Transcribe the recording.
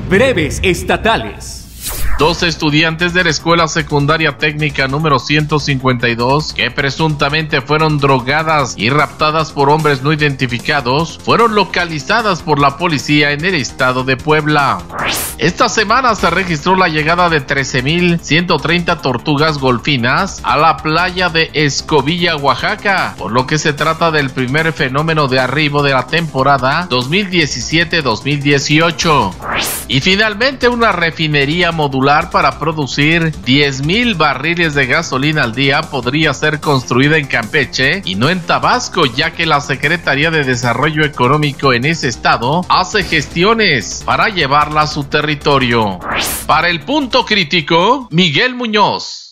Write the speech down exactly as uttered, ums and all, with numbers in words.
Breves estatales. Dos estudiantes de la Escuela Secundaria Técnica número ciento cincuenta y dos, que presuntamente fueron drogadas y raptadas por hombres no identificados, fueron localizadas por la policía en el estado de Puebla. Esta semana se registró la llegada de trece mil ciento treinta tortugas golfinas a la playa de Escobilla, Oaxaca, por lo que se trata del primer fenómeno de arribo de la temporada dos mil diecisiete dos mil dieciocho. Y finalmente, una refinería modular para producir diez mil barriles de gasolina al día podría ser construida en Campeche y no en Tabasco, ya que la Secretaría de Desarrollo Económico en ese estado hace gestiones para llevarla a su territorio. Para el Punto Crítico, Miguel Muñoz.